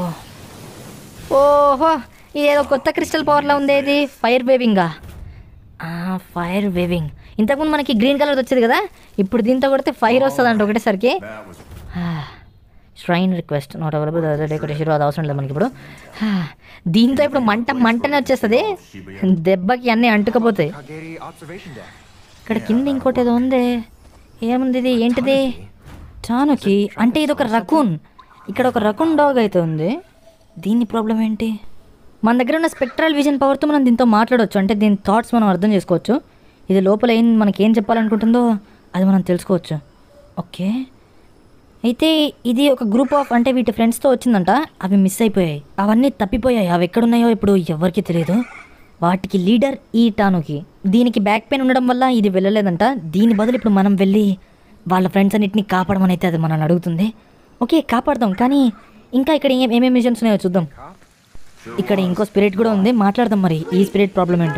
ఇదేదో కొత్త క్రిస్టల్ పవర్లా ఉంది. ఇది ఫైర్ వేవింగా? Fire weaving. ఇంతకుముందు మనకి గ్రీన్ కలర్ వచ్చేది కదా, ఇప్పుడు దీంతో కొడితే ఫైర్ వస్తుంది అంట ఒకటేసరికి. Shrine request not available, decoration అది అవసరం లేదు మనకి ఇప్పుడు. దీంతో ఇప్పుడు మంటనే వచ్చేస్తుంది, దెబ్బకి అన్నీ అంటుకపోతాయి. ఇక్కడ కింద ఇంకోటి ఏదో ఉంది. ఏముంది ఇది? ఏంటిది? చానుకి అంటే ఇది ఒక రకూన్. ఇక్కడ ఒక రకూన్ డాగ్ అయితే ఉంది. దీని ప్రాబ్లం ఏంటి? మన దగ్గర ఉన్న స్పెక్ట్రల్ విజన్ పవర్తో మనం దీంతో మాట్లాడవచ్చు. అంటే దీని థాట్స్ మనం అర్థం చేసుకోవచ్చు. ఇది లోపల మనకేం చెప్పాలనుకుంటుందో అది మనం తెలుసుకోవచ్చు. ఓకే, అయితే ఇది ఒక గ్రూప్ ఆఫ్, అంటే వీటి ఫ్రెండ్స్తో వచ్చిందంట. అవి మిస్ అయిపోయాయి, అవన్నీ తప్పిపోయాయి. అవి ఎక్కడున్నాయో ఇప్పుడు ఎవరికి తెలియదు. వాటికి లీడర్ ఈ టానుకి. దీనికి బ్యాక్ పెయిన్ ఉండడం వల్ల ఇది వెళ్ళలేదంట. దీని బదులు ఇప్పుడు మనం వెళ్ళి వాళ్ళ ఫ్రెండ్స్ అన్నిటిని కాపాడమని అయితే అది మనల్ని అడుగుతుంది. ఓకే, కాపాడదాం. కానీ ఇంకా ఇక్కడ ఏమేమి మిషన్స్ ఉన్నాయో చూద్దాం. ఇక్కడ ఇంకో స్పిరిట్ కూడా ఉంది, మాట్లాడదాం మరి ఈ స్పిరిట్ ప్రాబ్లం ఏంటో.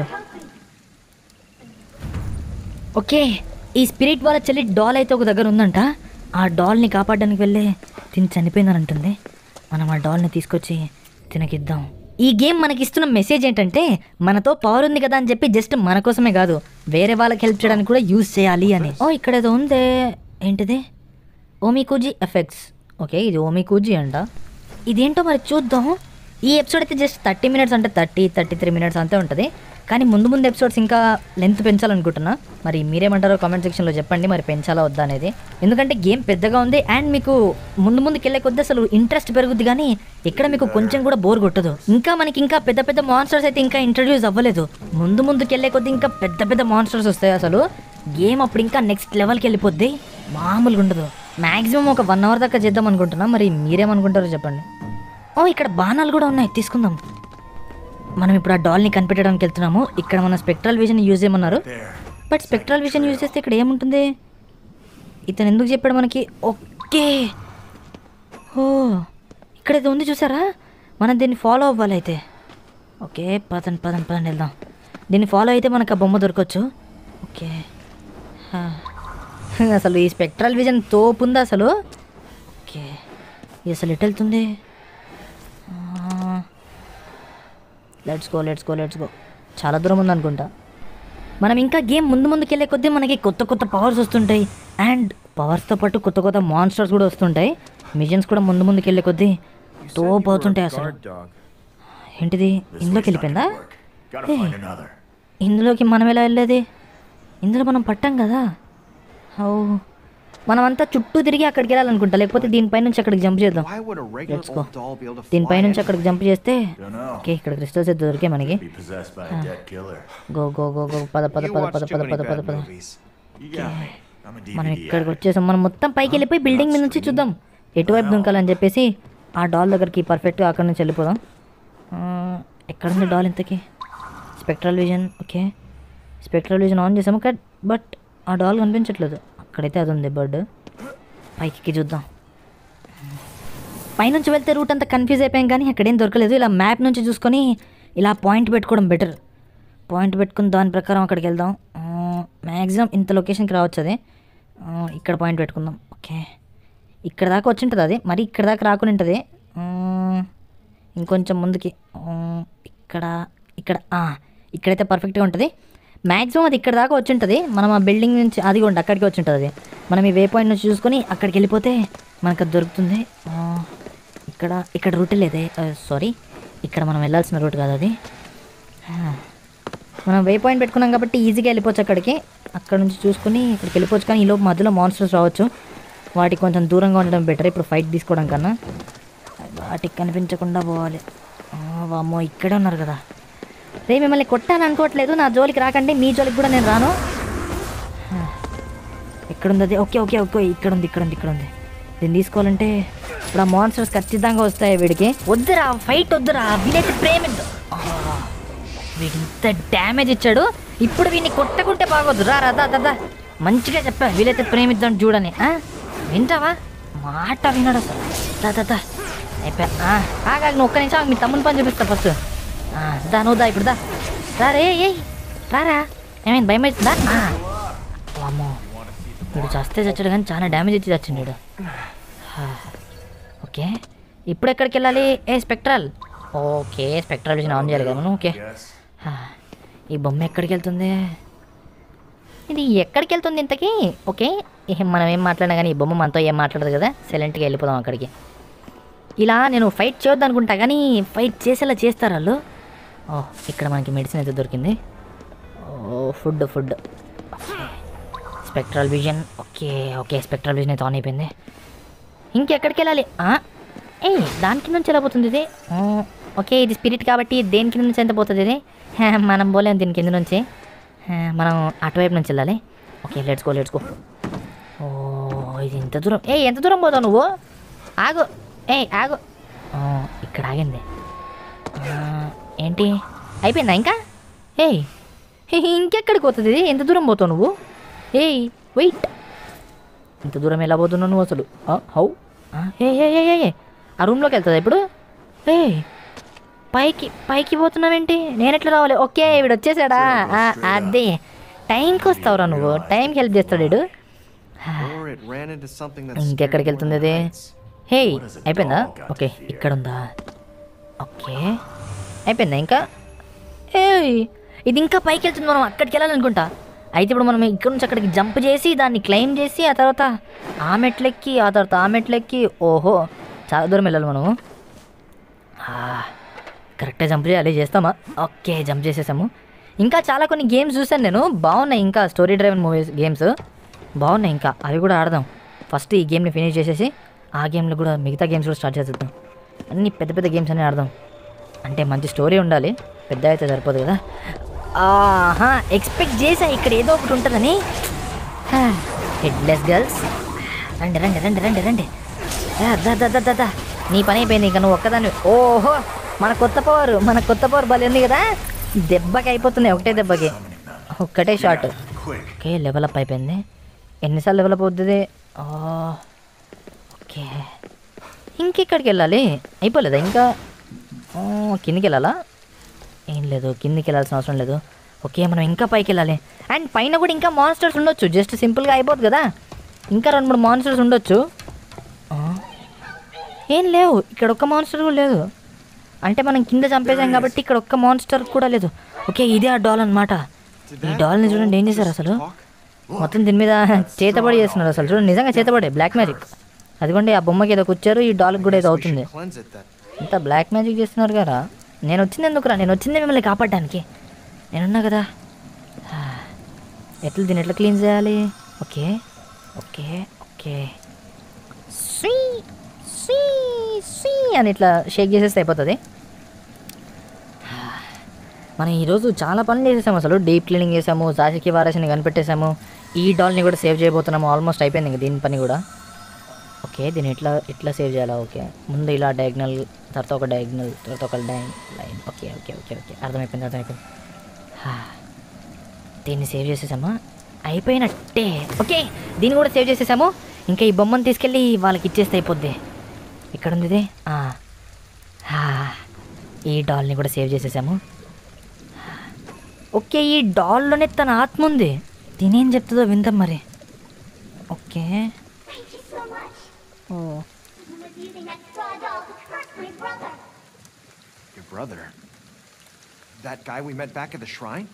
ఓకే, ఈ స్పిరిట్ వాళ్ళ చెల్లి డాల్ అయితే ఒక దగ్గర ఉందంట. ఆ డాల్ని కాపాడడానికి వెళ్ళి తిని చనిపోయిందని అంటుంది. మనం ఆ డాల్ని తీసుకొచ్చి తినకిద్దాం. ఈ గేమ్ మనకి ఇస్తున్న మెసేజ్ ఏంటంటే, మనతో పవర్ ఉంది కదా అని చెప్పి జస్ట్ మన కోసమే కాదు, వేరే వాళ్ళకి హెల్ప్ చేయడానికి కూడా యూజ్ చేయాలి అని. ఇక్కడ ఏదో ఉందే, ఏంటిది? ఓమికూజీ ఎఫెక్ట్స్. ఓకే, ఇది ఓమికూజీ అంట. ఇదేంటో మరి చూద్దాం. ఈ ఎపిసోడ్ అయితే జస్ట్ 30 మినిట్స్, అంటే 33 మినిట్స్ అంతే ఉంటుంది. కానీ ముందు ముందు ఎపిసోడ్స్ ఇంకా లెంత్ పెంచాలనుకుంటున్నా. మరి మీరేమంటారో కామెంట్ సెక్షన్లో చెప్పండి, మరి పెంచాలా వద్దా అనేది. ఎందుకంటే గేమ్ పెద్దగా ఉంది అండ్ మీకు ముందుకు వెళ్ళే కొద్దీ అసలు ఇంట్రెస్ట్ పెరుగుద్ది, కానీ ఇక్కడ మీకు కొంచెం కూడా బోర్ కొట్టదు. ఇంకా మనకి ఇంకా పెద్ద పెద్ద మాన్స్టర్స్ అయితే ఇంకా ఇంట్రడ్యూస్ అవ్వలేదు. ముందుకు వెళ్ళే కొద్దీ ఇంకా పెద్ద పెద్ద మాన్స్టర్స్ వస్తాయి. అసలు గేమ్ అప్పుడు ఇంకా నెక్స్ట్ లెవెల్కి వెళ్ళిపోద్ది, మామూలుగా ఉండదు. మ్యాక్సిమం ఒక 1 hour దాకా చేద్దాం అనుకుంటున్నా. మరి మీరేమనుకుంటారో చెప్పండి. ఇక్కడ బాణాలు కూడా ఉన్నాయి, తీసుకుందాం. మనం ఇప్పుడు ఆ డాల్ని కనిపెట్టడానికి వెళ్తున్నాము. ఇక్కడ మన స్పెక్ట్రల్ విజన్ యూజ్ చేయమన్నారు, బట్ స్పెక్ట్రల్ విజన్ యూజ్ చేస్తే ఇక్కడ ఏముంటుంది? ఇతను ఎందుకు చెప్పాడు మనకి? ఓకే, ఇక్కడైతే ఉంది చూసారా, మనం దీన్ని ఫాలో అవ్వాలి అయితే. ఓకే, పదండి వెళ్దాం. దీన్ని ఫాలో అయితే మనకు ఆ బొమ్మ దొరకవచ్చు. ఓకే, అసలు ఈ స్పెక్ట్రల్ విజన్ తోపు ఉందా అసలు? ఓకే, ఇది అసలు ఎటు వెళ్తుంది? Let's go. చాలా దూరం ఉందనుకుంటా. మనం ఇంకా గేమ్ ముందుకు వెళ్ళే కొద్దీ మనకి కొత్త పవర్స్ వస్తుంటాయి అండ్ పవర్స్తో పాటు కొత్త మాన్స్టర్స్ కూడా వస్తుంటాయి. మిషన్స్ కూడా ముందుకు వెళ్ళే కొద్దీ తోపు అవుతుంటాయి అసలు. ఏంటిది, ఇందులోకి వెళ్ళిపోయిందా? ఇందులోకి మనం ఎలా వెళ్ళేది? ఇందులో మనం పట్టాం కదా. మనమంతా చుట్టూ తిరిగి అక్కడికి వెళ్ళాలనుకుంటా, లేకపోతే దీనిపై నుంచి అక్కడికి జంప్ చేద్దాం. Let's go. దీనిపై నుంచి అక్కడికి జంప్ చేస్తే ఓకే, ఇక్కడ క్రిస్టల్స్ అయితే దొరికే మనకి. గో. పద. మనం ఇక్కడికి వచ్చేసాం. మనం మొత్తం పైకి వెళ్ళిపోయి బిల్డింగ్ మీద నుంచి చూద్దాం ఎటువైపు దుంకాలని చెప్పేసి. ఆ డాల్ దగ్గరికి పర్ఫెక్ట్గా అక్కడ నుంచి వెళ్ళిపోదాం. ఎక్కడుంది డాల్ ఇంతకీ? Spectral vision. Okay, spectral vision on చేసాము, బట్ ఆ డాల్ కనిపించట్లేదు. అక్కడైతే అది ఉంది బర్డ్. పైకి చూద్దాం. పైనుంచి వెళ్తే రూట్ అంతా కన్ఫ్యూజ్ అయిపోయాం, కానీ అక్కడేం దొరకలేదు. ఇలా మ్యాప్ నుంచి చూసుకొని ఇలా పాయింట్ పెట్టుకోవడం బెటర్. పాయింట్ పెట్టుకుని దాని ప్రకారం అక్కడికి వెళ్దాం. మ్యాక్సిమం ఇంత లొకేషన్కి రావచ్చు. అది ఇక్కడ పాయింట్ పెట్టుకుందాం. ఓకే, ఇక్కడ దాకా వచ్చి ఉంటుంది అది, మరి ఇక్కడ దాకా రాకుండా ఉంటుంది. ఇంకొంచెం ముందుకి ఇక్కడైతే పర్ఫెక్ట్గా ఉంటుంది. మ్యాక్సిమం అది ఇక్కడ దాకా వచ్చి ఉంటుంది. మనం ఆ బిల్డింగ్ నుంచి అది కూడా అక్కడికి వచ్చి ఉంటుంది. అది మనం ఈ వే పాయింట్ నుంచి చూసుకొని అక్కడికి వెళ్ళిపోతే మనకు అది దొరుకుతుంది. ఇక్కడ రూట్ లేదే, సారీ, ఇక్కడ మనం వెళ్ళాల్సిన రూట్ కాదు అది. మనం వే పాయింట్ పెట్టుకున్నాం కాబట్టి ఈజీగా వెళ్ళిపోవచ్చు అక్కడికి. అక్కడ నుంచి చూసుకుని ఇక్కడికి వెళ్ళిపోవచ్చు, కానీ ఈలోపు మధ్యలో మాన్స్టర్స్ రావచ్చు. వాటికి కొంచెం దూరంగా ఉండడం బెటర్ ఇప్పుడు ఫైట్ తీసుకోవడం కన్నా. వాటికి కనిపించకుండా పోవాలి. వామ్మో, ఇక్కడే ఉన్నారు కదా. రే, మిమ్మల్ని కొట్టాలనుకోవట్లేదు, నా జోలికి రాకండి, మీ జోలికి కూడా నేను రాను. ఎక్కడుంది అది? ఓకే, ఇక్కడ ఉంది. దీన్ని తీసుకోవాలంటే ఇప్పుడు ఆ మాన్స్టర్స్ ఖచ్చితంగా వస్తాయి వీడికి. వద్దురా, ఫైట్ వద్దురా, వీడైతే ప్రేమిద్దాం. వీడి ఇంత డ్యామేజ్ ఇచ్చాడు, ఇప్పుడు వీడిని కొట్టకుంటే బాగోద్దు. రా, మంచిగా చెప్పా, వీలైతే ప్రేమిద్దాం చూడని. వింటావా? మాట వినడు అసలు. అయిపోయా. నువ్వు ఒక్క నిమిషం మీ తమ్ముని పని చూపిస్తా ఫస్ట్. నువ్వు ఇప్పుడు రే, రారా. ఏమైంది, భయం అవుతుందా? అమ్మో, వీడు చస్తే చచ్చాడు, కానీ చాలా డ్యామేజ్ ఇచ్చి చచ్చిండు వీడు. ఓకే, ఇప్పుడు ఎక్కడికి వెళ్ళాలి? Spectral. Okay, spectral vision on చేయాలి కదా మనం. ఓకే, ఈ బొమ్మ ఎక్కడికి వెళ్తుంది? ఇది ఎక్కడికి వెళ్తుంది ఇంతకీ? ఓకే, మనం ఏం మాట్లాడినా కానీ ఈ బొమ్మ మనతో ఏం మాట్లాడదు కదా, సైలెంట్గా వెళ్ళిపోదాం అక్కడికి. ఇలా నేను ఫైట్ చేయొద్దు అనుకుంటా, కానీ ఫైట్ చేసేలా చేస్తారు వాళ్ళు. ఇక్కడ మనకి మెడిసిన్ అయితే దొరికింది. Food. Spectral vision. Okay, spectral vision అయితే ఆన్ అయిపోయింది. ఇంకెక్కడికి వెళ్ళాలి? దానికి నుంచి ఎలా పోతుంది ఇది? ఓకే, ఇది స్పిరిట్ కాబట్టి దేని కింద నుంచి ఎంత పోతుంది ఇది? మనం పోలేము దీని కింద నుంచి, మనం అటువైపు నుంచి వెళ్ళాలి. Okay, let's go. ఇది ఎంత దూరం? ఎంత దూరం పోతావు నువ్వు? ఆగు. ఇక్కడ ఆగింది. ఏంటి, అయిపోయిందా ఇంకా? ఇంకెక్కడికి పోతుంది ఇది? ఎంత దూరం పోతావు నువ్వు? వెయిట్, ఇంత దూరం ఎలా పోతున్నావు నువ్వు అసలు? హౌ? ఆ రూమ్లోకి వెళ్తుందా ఇప్పుడు? పైకి పోతున్నావేంటి? నేను ఎట్లా రావాలి? ఓకే, వీడు వచ్చేసాడా? అదే టైంకి వస్తావురా నువ్వు, టైంకి హెల్ప్ చేస్తాడు వీడు. ఇంకెక్కడికి వెళ్తుంది అది? అయిపోయిందా? ఓకే, ఇక్కడ ఉందా? ఓకే, అయిపోయిందా ఇంకా? ఇది ఇంకా పైకి వెళ్తుంది, మనం అక్కడికి వెళ్ళాలనుకుంటా. అయితే ఇప్పుడు మనం ఇక్కడ నుంచి అక్కడికి జంప్ చేసి దాన్ని క్లైమ్ చేసి ఆ తర్వాత ఆ మెట్లెక్కి ఓహో, చాలా దూరం వెళ్ళాలి మనము. కరెక్ట్గా జంప్ చేయాలి, చేస్తామా? ఓకే, జంప్ చేసేసాము. ఇంకా చాలా కొన్ని గేమ్స్ చూసాను నేను, బాగున్నాయి. ఇంకా స్టోరీ డ్రైవెన్ మూవీస్ గేమ్స్ బాగున్నాయి. ఇంకా అవి కూడా ఆడదాం. ఫస్ట్ ఈ గేమ్ని ఫినిష్ చేసేసి ఆ గేమ్లో కూడా మిగతా గేమ్స్ కూడా స్టార్ట్ చేసేద్దాం. అన్ని పెద్ద పెద్ద గేమ్స్ అన్నీ ఆడదాం. అంటే మంచి స్టోరీ ఉండాలి, పెద్ద అయితే సరిపోదు కదా. ఆహా, ఎక్స్పెక్ట్ చేసా ఇక్కడ ఏదో ఒకటి ఉంటుందని. హెడ్లెస్ గర్ల్స్, రండి రండి రండి రండి రండి. దా నీ పని అయిపోయింది, ఇంకా నువ్వు ఒక్కదాన్ని. ఓహో, మన కొత్త పవర్ బలి ఉంది కదా, దెబ్బకి అయిపోతుంది. ఒకటే దెబ్బకి ఒక్కటే షాట్. ఓకే, లెవెల్ అప్ అయిపోయింది. ఎన్నిసార్లు లెవెల్ అప్ అవుతుంది? ఓకే, ఇంకెక్కడికి వెళ్ళాలి? అయిపోలేదా ఇంకా? కిందికి వెళ్ళాలా? ఏం లేదు, కిందికి వెళ్ళాల్సిన అవసరం లేదు. ఓకే, మనం ఇంకా పైకి వెళ్ళాలి. అండ్ పైన కూడా ఇంకా మాన్స్టర్స్ ఉండొచ్చు. జస్ట్ సింపుల్గా అయిపోద్ది కదా, ఇంకా 2-3 మాన్స్టర్స్ ఉండొచ్చు. ఏం లేవు ఇక్కడ, ఒక్క మాన్స్టర్ కూడా లేదు. అంటే మనం కింద చంపేసాం కాబట్టి ఇక్కడ ఒక్క మాన్స్టర్ కూడా లేదు. ఓకే, ఇదే ఆ డాల్ అనమాట. ఈ డాల్ని చూడండి ఏం చేశారు అసలు, మొత్తం దీని మీద చేతబడి చేస్తున్నారు అసలు. చూడండి, నిజంగా చేతబడే, బ్లాక్ మ్యాజిక్. అదిగోండి, ఆ బొమ్మకి ఏదో కూర్చారు, ఈ డాల్కి కూడా ఏదో అవుతుంది. ఇంత బ్లాక్ మ్యాజిక్ చేస్తున్నారు కదా. నేను వచ్చింది ఎందుకురా? నేను వచ్చింది మిమ్మల్ని కాపాడడానికి. నేనున్నా కదా. దీన్ని ఎట్లా క్లీన్ చేయాలి? ఓకే ఓకే ఓకే, అని ఇట్లా షేక్ చేసేస్తే అయిపోతుంది. మనం ఈరోజు చాలా పనులు చేసేసాము అసలు. డీప్ క్లీనింగ్ చేసాము, సాషికి వారసిని కనిపెట్టేసాము, ఈ డాల్ని కూడా సేవ్ చేయబోతున్నాము. ఆల్మోస్ట్ అయిపోయింది ఇంకా దీని పని కూడా. ఓకే, దీన్ని ఎట్లా సేవ్ చేయాలా? ఓకే, ముందు ఇలా డయాగ్నల్, తర్వాత ఒక డయాగ్నల్, తర్వాత ఒక line. Okay okay okay okay, అర్థమైపోయింది. దీన్ని సేవ్ చేసేసామా? అయిపోయినట్టే. ఓకే, దీన్ని కూడా సేవ్ చేసేసాము. ఇంకా ఈ బొమ్మను తీసుకెళ్ళి వాళ్ళకి ఇచ్చేస్తే అయిపోద్ది. ఇక్కడ ఉంది ఇది. ఈ డాల్ని కూడా సేవ్ చేసేసాము. ఓకే, ఈ డాల్లోనే తన ఆత్మ ఉంది. తినేం చెప్తుందో విందాం మరి. Okay, Your brother? That guy we met back at the shrine?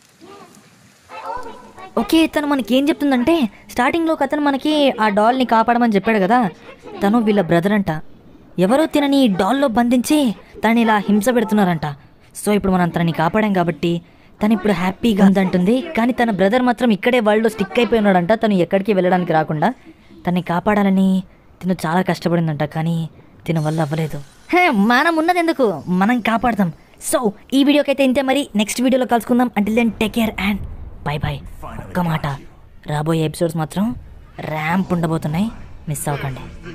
Okay, తను మనకి ఏం చెప్తుందంటే, స్టార్టింగ్లో అతను మనకి ఆ డాల్ని కాపాడమని చెప్పాడు కదా, తను వీళ్ళ బ్రదర్ అంట. ఎవరో తినని ఈ డాల్లో బంధించి తనని ఇలా హింస పెడుతున్నారంట. సో ఇప్పుడు మనం తనని కాపాడాం కాబట్టి తను ఇప్పుడు హ్యాపీగా ఉందంటుంది. కానీ తన బ్రదర్ మాత్రం ఇక్కడే వరల్డ్లో స్టిక్ అయిపోయి ఉన్నాడంట. తను ఎక్కడికి వెళ్ళడానికి రాకుండా తనని కాపాడాలని తిను చాలా కష్టపడిందంట. కానీ తిన వల్ల అవ్వలేదు. మనం ఉన్నది ఎందుకు, మనం కాపాడదాం. సో ఈ వీడియోకి అయితే ఇంతే. మరి నెక్స్ట్ వీడియోలో కలుసుకుందాం. Until then take care and bye bye. ఒక్క మాట, రాబోయే ఎపిసోడ్స్ మాత్రం ర్యాంప్ ఉండబోతున్నాయి, మిస్ అవ్వకండి.